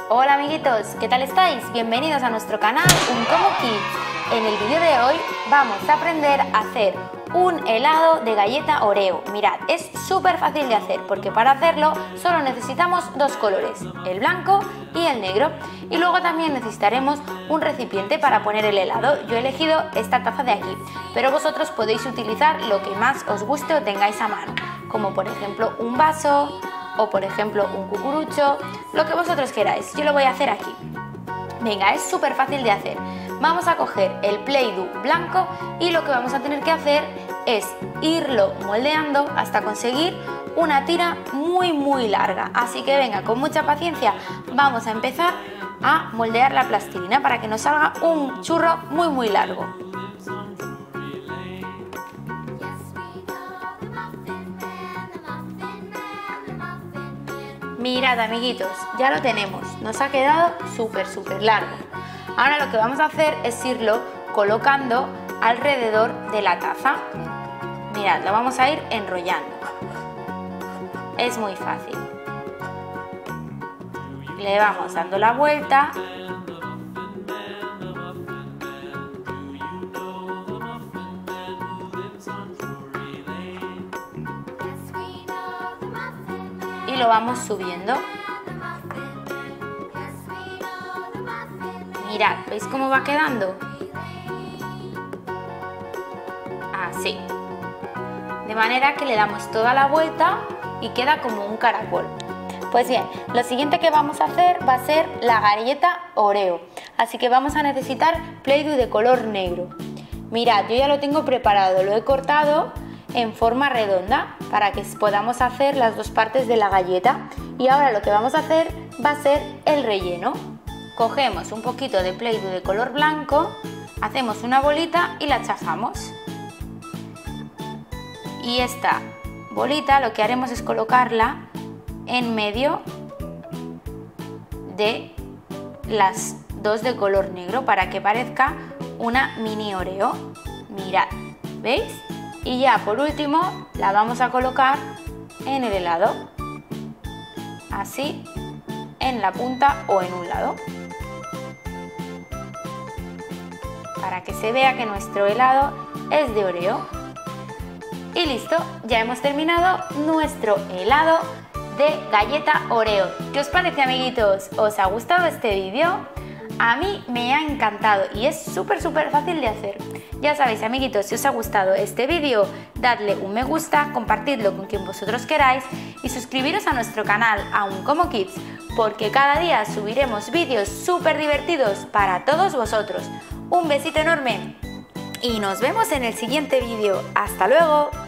Hola amiguitos, ¿qué tal estáis? Bienvenidos a nuestro canal Uncommon Kids. En el vídeo de hoy vamos a aprender a hacer un helado de galleta Oreo. Mirad, es súper fácil de hacer porque para hacerlo solo necesitamos dos colores, el blanco y el negro. Y luego también necesitaremos un recipiente para poner el helado. Yo he elegido esta taza de aquí, pero vosotros podéis utilizar lo que más os guste o tengáis a mano, como por ejemplo un vaso o por ejemplo un cucurucho, lo que vosotros queráis. Yo lo voy a hacer aquí. Venga, es súper fácil de hacer. Vamos a coger el Play-Doh blanco y lo que vamos a tener que hacer es irlo moldeando hasta conseguir una tira muy larga. Así que venga, con mucha paciencia vamos a empezar a moldear la plastilina para que nos salga un churro muy largo. Mirad amiguitos, ya lo tenemos, nos ha quedado súper largo. Ahora lo que vamos a hacer es irlo colocando alrededor de la taza. Mirad, lo vamos a ir enrollando. Es muy fácil. Le vamos dando la vuelta. Y lo vamos subiendo. Mirad, ¿veis cómo va quedando? Así. De manera que le damos toda la vuelta y queda como un caracol. Pues bien, lo siguiente que vamos a hacer va a ser la galleta Oreo. Así que vamos a necesitar Play-Doh de color negro. Mirad, yo ya lo tengo preparado, lo he cortado en forma redonda para que podamos hacer las dos partes de la galleta. Y ahora lo que vamos a hacer va a ser el relleno. Cogemos un poquito de Play-Doh de color blanco, hacemos una bolita y la chafamos. Y esta bolita lo que haremos es colocarla en medio de las dos de color negro para que parezca una mini Oreo. Mirad, ¿veis? Y ya por último la vamos a colocar en el helado, así en la punta o en un lado, para que se vea que nuestro helado es de Oreo. Y listo, ya hemos terminado nuestro helado de galleta Oreo. ¿Qué os parece amiguitos? ¿Os ha gustado este vídeo? A mí me ha encantado y es súper fácil de hacer. Ya sabéis amiguitos, si os ha gustado este vídeo, dadle un me gusta, compartidlo con quien vosotros queráis y suscribiros a nuestro canal, a Uncommon Kids, porque cada día subiremos vídeos súper divertidos para todos vosotros. Un besito enorme y nos vemos en el siguiente vídeo. ¡Hasta luego!